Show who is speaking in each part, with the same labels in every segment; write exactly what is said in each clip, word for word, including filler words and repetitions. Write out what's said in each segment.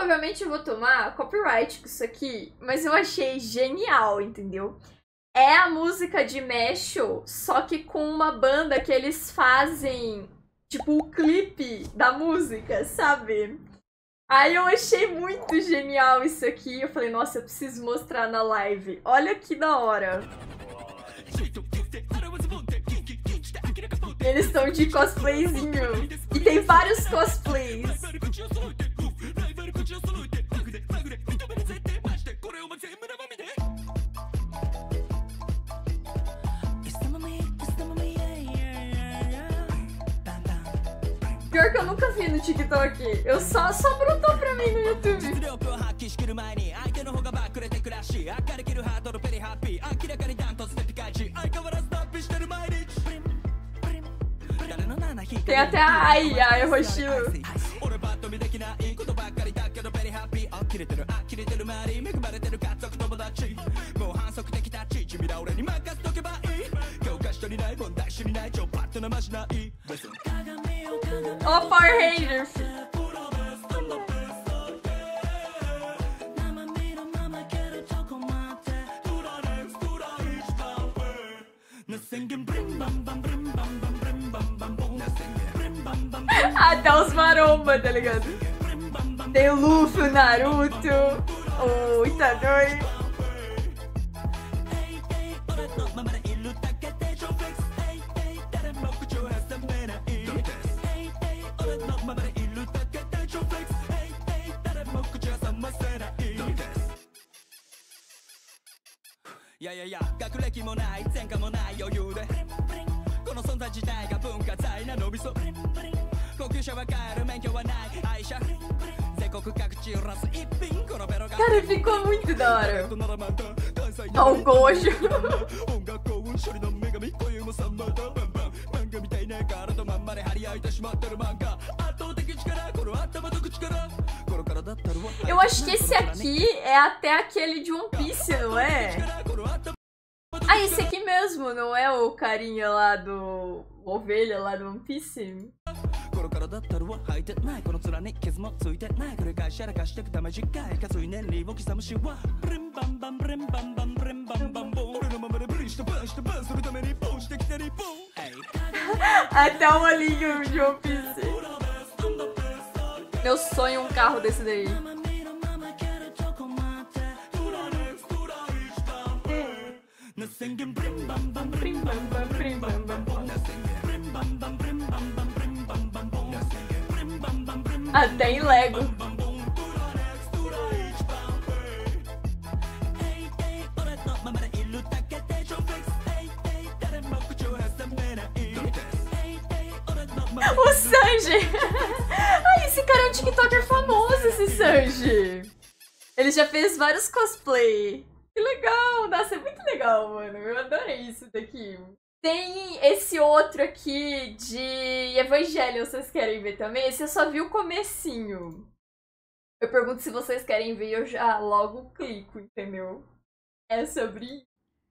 Speaker 1: provavelmente eu vou tomar copyright com isso aqui, mas eu achei genial, entendeu? É a música de Mashle, só que com uma banda que eles fazem, tipo, o clipe da música, sabe? Aí eu achei muito genial isso aqui. Eu falei, nossa, eu preciso mostrar na live. Olha que da hora. Eles estão de cosplayzinho. E tem vários cosplays. Pior que eu nunca vi no TikTok. Eu só, só brotou pra mim no YouTube. Tem até a Ai, a Hiroshiro. Ó, oh, Power Rangers. Até os maromba, tá ligado? Tem o Luffy, o Naruto, o Itadori. Cara, ficou muito da hora. Ó, o Gojo. Eu acho que esse aqui é até aquele de One Piece, não é? Ah, esse aqui mesmo, não é o carinha lá do... ovelha lá do One Piece? Até o olhinho de One Piece. Meu sonho é um carro desse daí. Até em Lego. O Sanji! Ai, esse cara é um TikToker famoso, esse Sanji! Ele já fez vários cosplay. Que legal! Nossa, é muito legal, mano. Eu adorei isso daqui. Tem esse outro aqui de Evangelho, vocês querem ver também? Esse eu só vi o comecinho. Eu pergunto se vocês querem ver e eu já logo clico, entendeu? É sobre isso.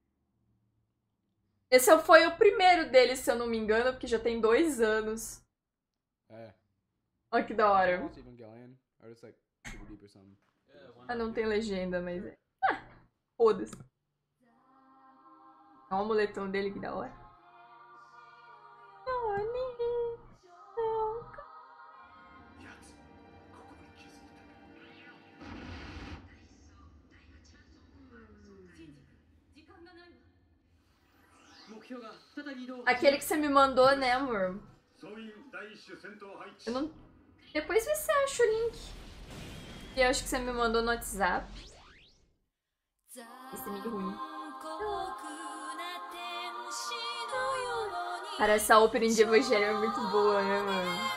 Speaker 1: Esse foi o primeiro dele, se eu não me engano, porque já tem dois anos. É. Olha que da hora. Ah, não tem legenda, mas é. Ah, foda-se. Olha o amuletão dele, que da hora. Aquele que você me mandou, né, amor? Eu não... Depois você acha o link. Eu acho que você me mandou no WhatsApp. Esse é meio ruim. Cara, essa opening de Evangelho é muito boa, né, mano?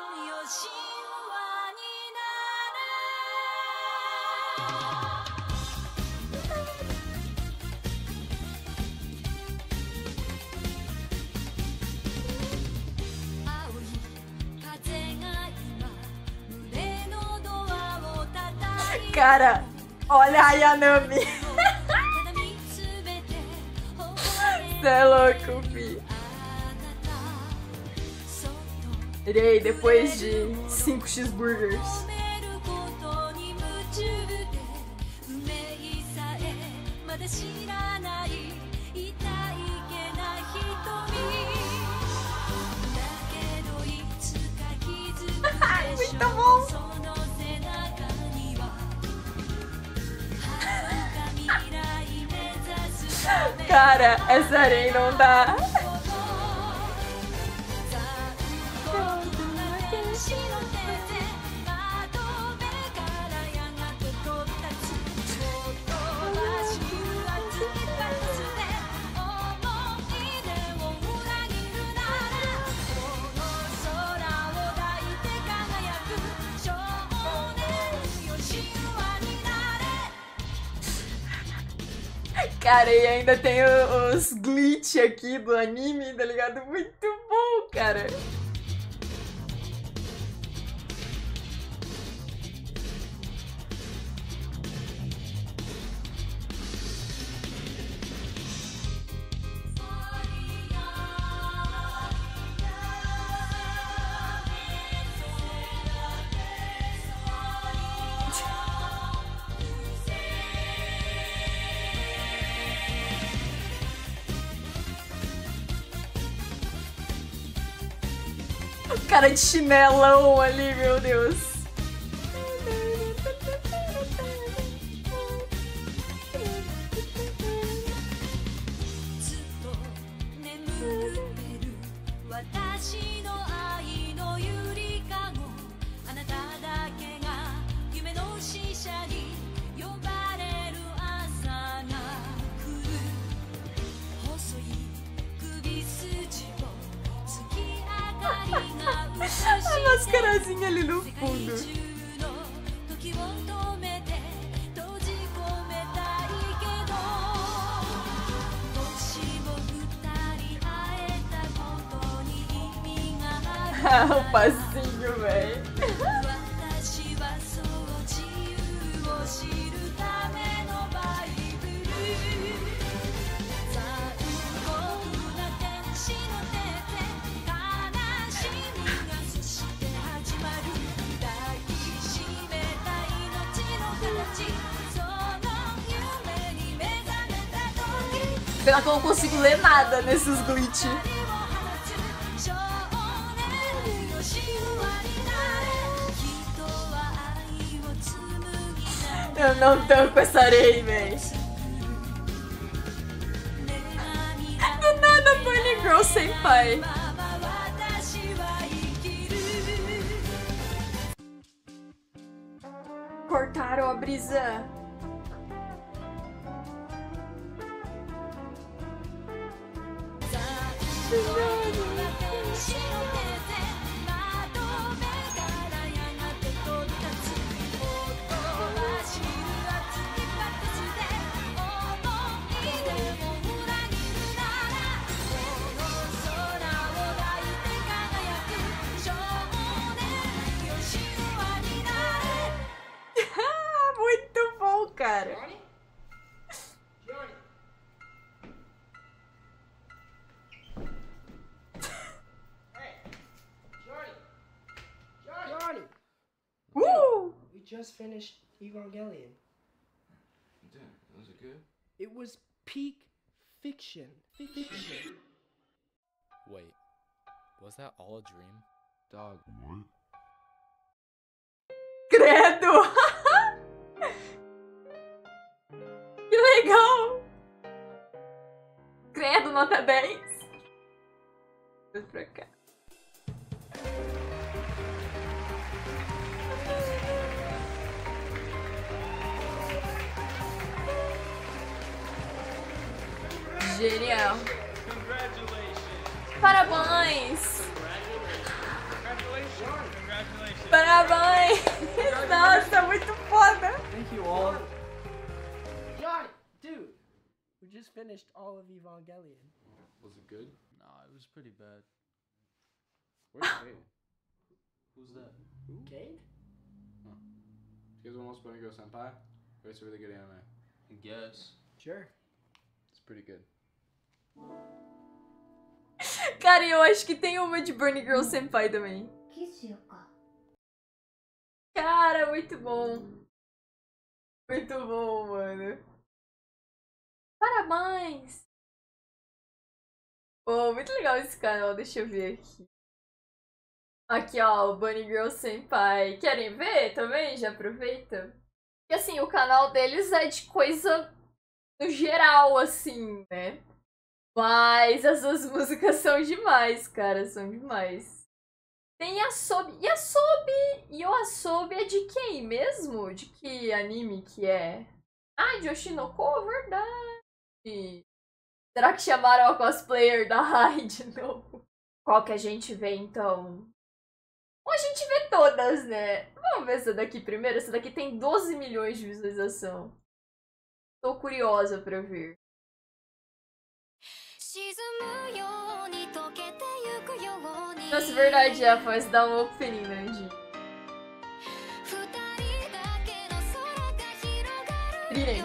Speaker 1: Cara, olha a Yanami. Cê é louco, fi. Irei depois de cinco cheeseburgers. Muito bom! Cara, essa areia não dá. Cara, e ainda tem os glitch aqui do anime, tá ligado? Muito bom, cara. Cara de chinelão ali, meu Deus. A mascarazinha ali no fundo. O passinho, velho. Pena que eu não consigo ler nada nesses glitch. Eu não tanco essa areia, véi. Do nada, Bunny Girl Senpai. Cortaram a brisa. Muito bom, cara. Woo!
Speaker 2: We just finished Evangelion.
Speaker 3: Yeah, was it good?
Speaker 2: It was peak fiction. Fiction.
Speaker 4: Wait, was that all a dream?
Speaker 3: Dog. What?
Speaker 1: Credo! Que legal! Credo, nota dez. Vou pra cá. Genial. Parabéns! Parabéns! Nossa, muito foda!
Speaker 2: Thank you all. Johnny, dude, we just finished all of Evangelion.
Speaker 3: Was it good?
Speaker 4: Nah, it was pretty bad.
Speaker 3: Where's Cade?
Speaker 4: Who's that?
Speaker 3: Who?
Speaker 2: Cade?
Speaker 3: Huh. You guys want to watch Bunny Girl Senpai? It's a really good anime.
Speaker 4: I guess.
Speaker 2: Sure.
Speaker 3: It's pretty good.
Speaker 1: Cara, eu acho que tem uma de Bunny Girl Senpai também. Cara, muito bom. Muito bom, mano. Parabéns! Oh, muito legal esse canal, deixa eu ver aqui. Aqui, ó, o Bunny Girl Senpai. Querem ver também? Já aproveita. Porque, assim, o canal deles é de coisa no geral, assim, né? Mas as duas músicas são demais, cara, são demais. Tem Asobi. E Asobi? E o Asobi é de quem mesmo? De que anime que é? Ah, de Oshinoko? Verdade. Será que chamaram a cosplayer da Rai de novo? Qual que a gente vê, então? Ou a gente vê todas, né? Vamos ver essa daqui primeiro. Essa daqui tem doze milhões de visualização. Tô curiosa pra ver. Nossa, verdade, é a voz da opening, né, de... Trirem.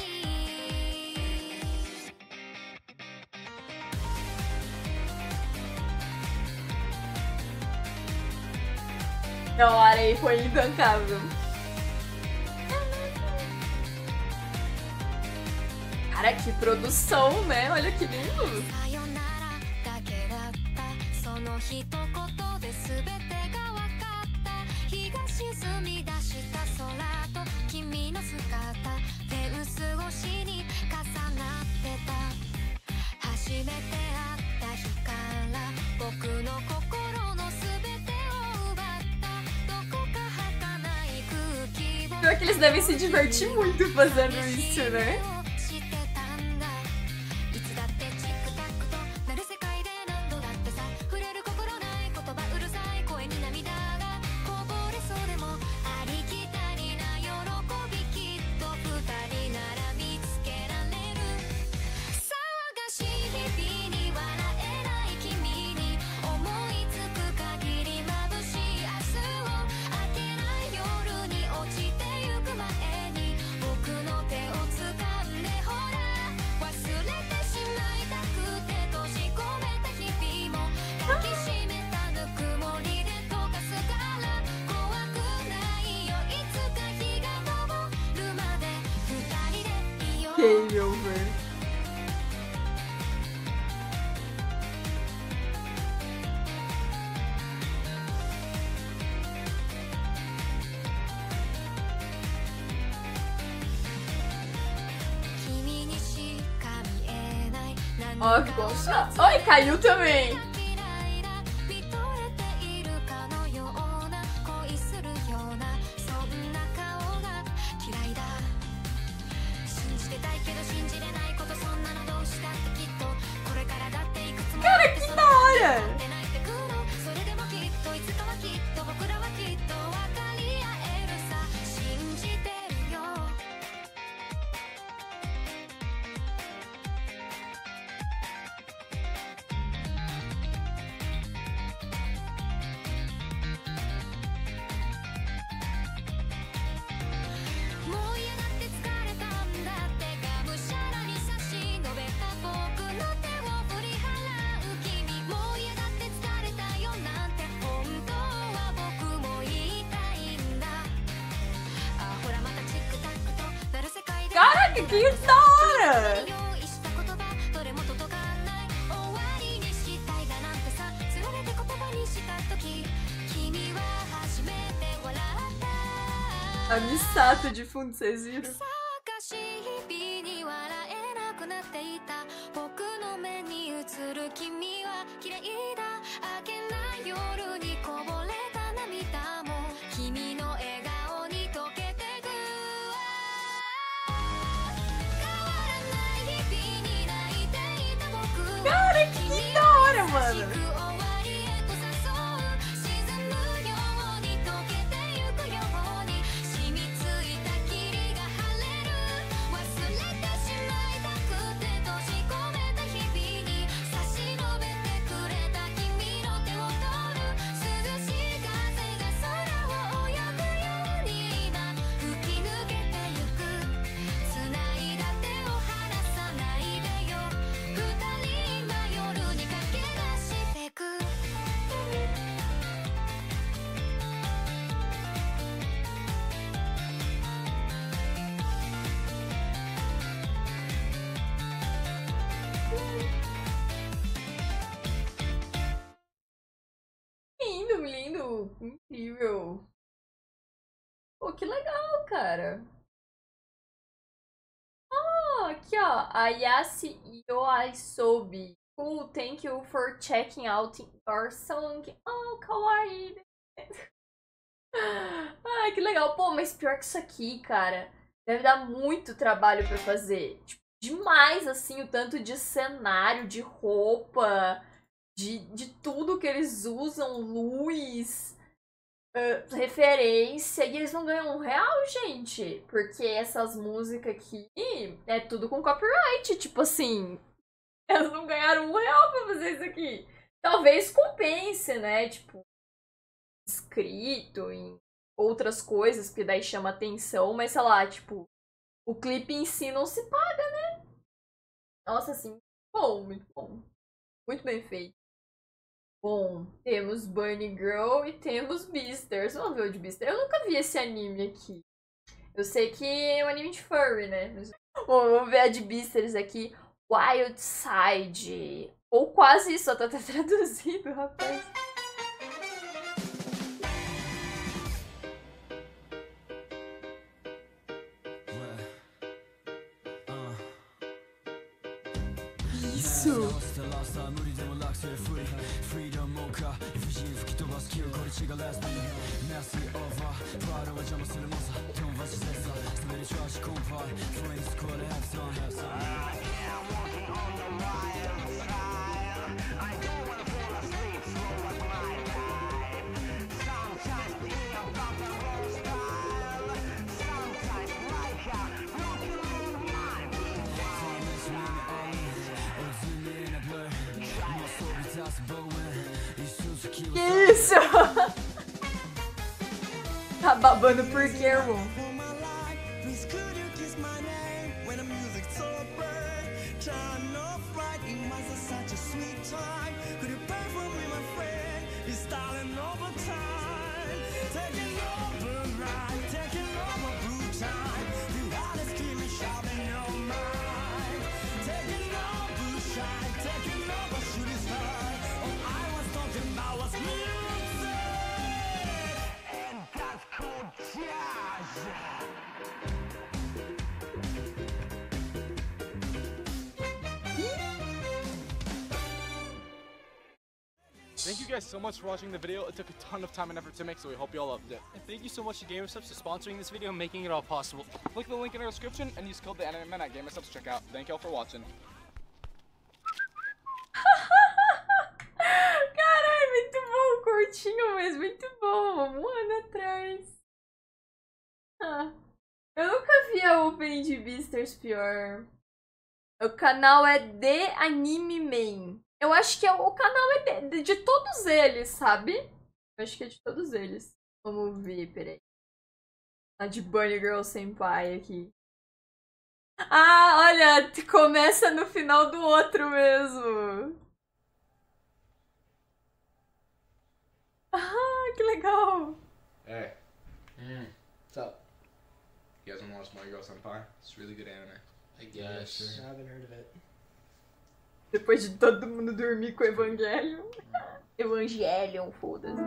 Speaker 1: Não, a Arei foi intancável. Cara, que produção, né? Olha que lindo. Pior que eles devem se divertir muito fazendo isso, né? Game over. Ó, que bom. Oi, caiu também. Cara, que da hora! Caraca, que da hora! A Misato de fundo, vocês viram? Cara, que da hora, mano! Incrível, incrível. Pô, que legal, cara. Oh, aqui, ó. Ayase Yoasobi. Cool, thank you for checking out our song. Oh, kawaii. Ai, que legal. Pô, mas pior que isso aqui, cara, deve dar muito trabalho pra fazer. Tipo, demais, assim, o tanto de cenário, de roupa, de, de tudo que eles usam, luz, uh, referência. E eles não ganham um real, gente. Porque essas músicas aqui é tudo com copyright. Tipo assim, elas não ganharam um real pra fazer isso aqui. Talvez compense, né? Tipo, escrito em outras coisas, que daí chama atenção, mas sei lá, tipo, o clipe em si não se paga, né? Nossa, assim, bom, muito bom. Muito bem feito. Bom, temos Bunny Girl e temos Beastars. Vamos ver o de Beastars. Eu nunca vi esse anime aqui. Eu sei que é um anime de furry, né? Bom, vamos ver a de Beastars aqui. Wild Side. Ou quase isso, só tá até traduzido, rapaz. Isso! Que isso? Tá babando por quê, irmão?
Speaker 5: Thank you guys so much for watching the video. It took a ton of time and effort to make, so we hope you all loved it. And thank you so much to GamerSubs for sponsoring this video and making it all possible. Click the link in our description and use code the Anime Men at GamerSubs to check out. Thank you all for watching.
Speaker 1: Caralho, muito bom, curtinho mesmo, muito bom. Um ano atrás. Ah, eu nunca vi a opening de Beastars pior. O canal é The Anime Men. Eu acho que é, o canal é de, de todos eles, sabe? Eu acho que é de todos eles. Vamos ver, peraí. A de Bunny Girl Senpai aqui. Ah, olha, começa no final do outro mesmo. Ah, que legal.
Speaker 3: Hey.
Speaker 2: Mm. What's up?
Speaker 3: You guys wanna watch Bunny Girl Senpai? It's really good anime.
Speaker 4: I guess.
Speaker 2: I haven't heard of it.
Speaker 1: Depois de todo mundo dormir com o Evangelion. Evangelion, foda-se.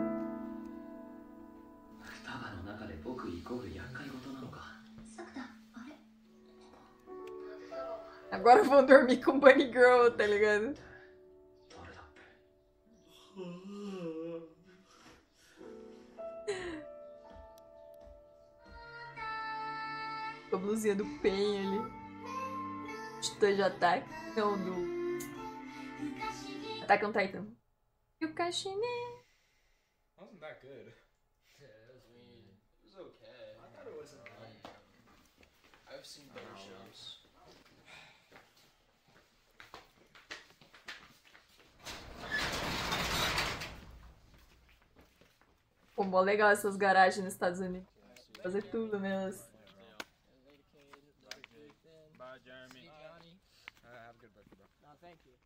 Speaker 1: Agora vão dormir com Bunny Girl, tá ligado? Com a blusinha do Pen ali. De Touch Attack. Não, do... Attack on Titan. Yukashine.
Speaker 3: Wasn't that good?
Speaker 4: Yeah, it was mean. It was okay.
Speaker 2: I thought it was okay.
Speaker 4: I've seen better shows.
Speaker 1: Pô, mó legal essas garagens nos Estados Unidos. Fazer tudo nelas.
Speaker 5: Bye, Jeremy. Uh, have a good birthday, bro.
Speaker 2: No, thank you.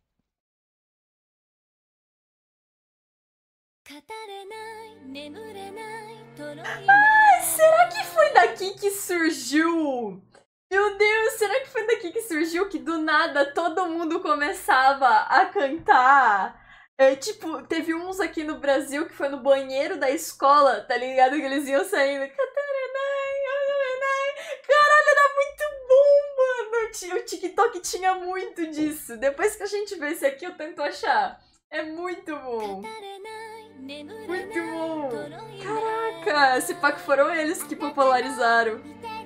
Speaker 1: Ai, será que foi daqui que surgiu? Meu Deus, será que foi daqui que surgiu que do nada todo mundo começava a cantar É, tipo, teve uns aqui no Brasil que foi no banheiro da escola, tá ligado? Que eles iam saindo. Cataranai, Cataranai. Caralho, era muito bom, mano. Ti- O TikTok tinha muito disso. Depois que a gente vê esse aqui, eu tento achar. É muito bom. Muito bom. Caraca, esse pá que foram eles que popularizaram.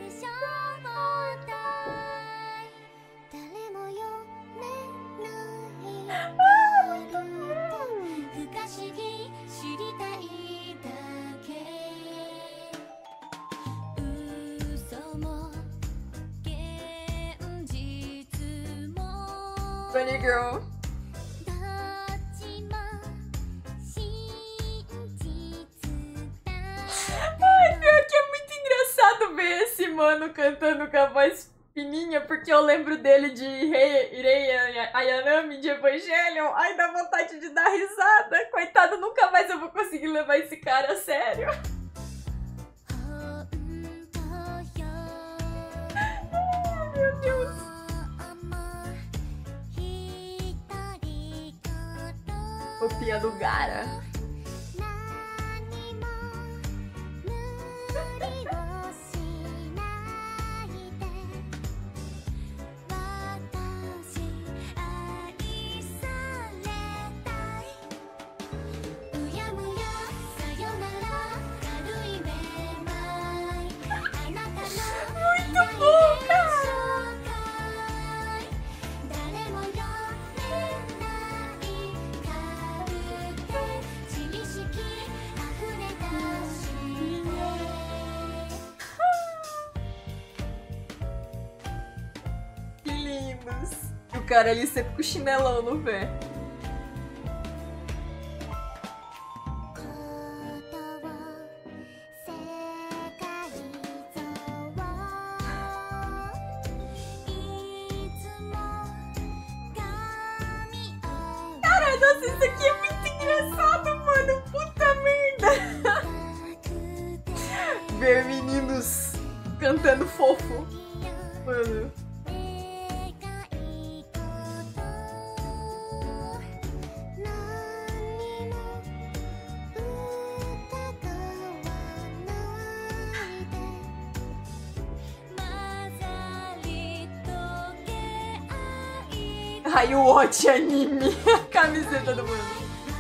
Speaker 1: Bunny Girl. Ai, pior que é muito engraçado ver esse mano cantando com a voz fininha, porque eu lembro dele de Rei Irei Ayanami de Evangelion. Ai, dá vontade de dar risada. Coitado, nunca mais eu vou conseguir levar esse cara a sério. Ai, meu Deus. Roupinha do Gara. Muito bom, cara! Que lindos! E o cara ali sempre com o chinelão no pé. Cara, nossa, isso aqui é muito engraçado, mano! Puta merda! Ver meninos cantando fofo. Mano. Ai, o Watch Anime. A camiseta do mano.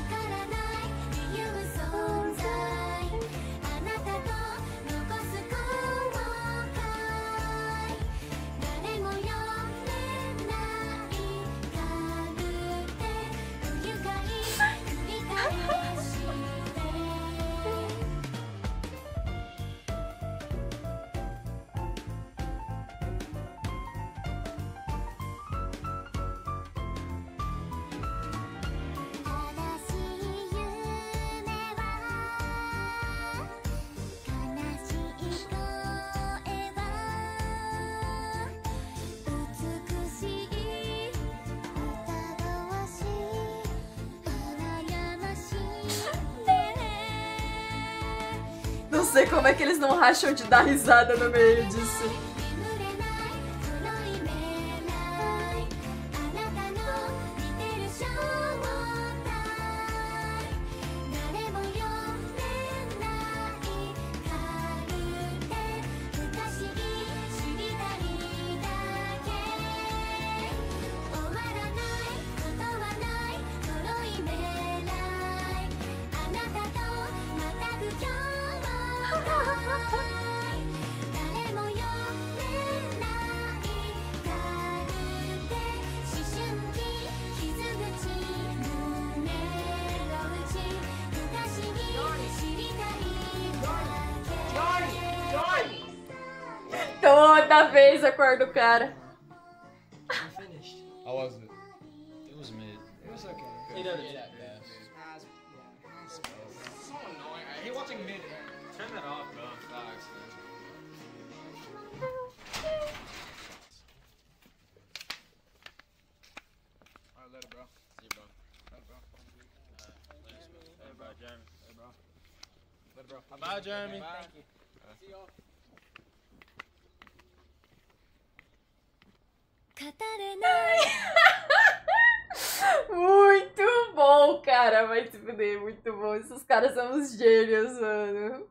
Speaker 1: Não sei como é que eles não racham de dar risada no meio disso. Toda vez acorda o cara.
Speaker 2: You finished.
Speaker 4: How was it? It was mid.
Speaker 2: It was okay.
Speaker 4: Eight out of ten.
Speaker 2: As- yeah.
Speaker 5: So annoying. I hate watching mid.
Speaker 4: Turn that off, bro. Facts.
Speaker 5: Alright, later, bro.
Speaker 4: See you, bro.
Speaker 5: Later, bro.
Speaker 4: Hey, bye, Jeremy.
Speaker 5: Hey, bro. Later, bro. Have a
Speaker 4: Bye,
Speaker 5: good day.
Speaker 4: Jeremy.
Speaker 5: Bye.
Speaker 2: Thank you.
Speaker 5: See y'all.
Speaker 1: Muito bom, cara. cara, vai se fuder, muito bom. Esses caras são uns gênios, mano.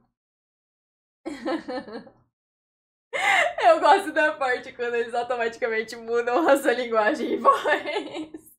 Speaker 1: Eu gosto da parte quando eles automaticamente mudam a sua linguagem e voz.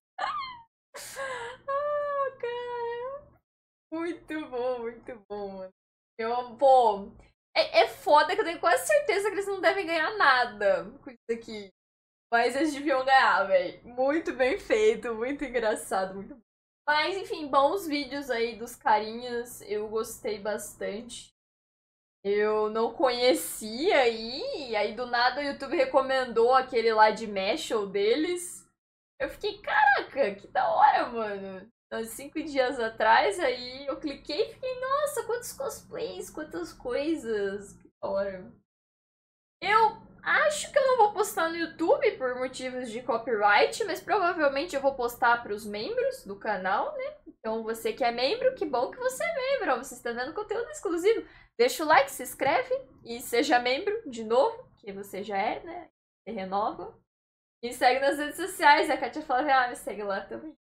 Speaker 1: Ah, cara. Muito bom, muito bom, mano. Eu, pô, é, é foda que eu tenho quase certeza que eles não devem ganhar nada com isso aqui. Mas eles deviam ganhar, velho. Muito bem feito, muito engraçado, muito bom. Mas, enfim, bons vídeos aí dos carinhas. Eu gostei bastante. Eu não conhecia aí, e aí do nada o YouTube recomendou aquele lá de Mashal deles. Eu fiquei, caraca, que da hora, mano. Há cinco dias atrás, aí eu cliquei e fiquei, nossa, quantos cosplays, quantas coisas. Que da hora. Eu acho que eu não vou postar no YouTube por motivos de copyright, mas provavelmente eu vou postar para os membros do canal, né? Então você que é membro, que bom que você é membro, ó, você está vendo conteúdo exclusivo. Deixa o like, se inscreve e seja membro de novo, que você já é, né? Você renova. E segue nas redes sociais, a Kátia fala, ah, me segue lá também.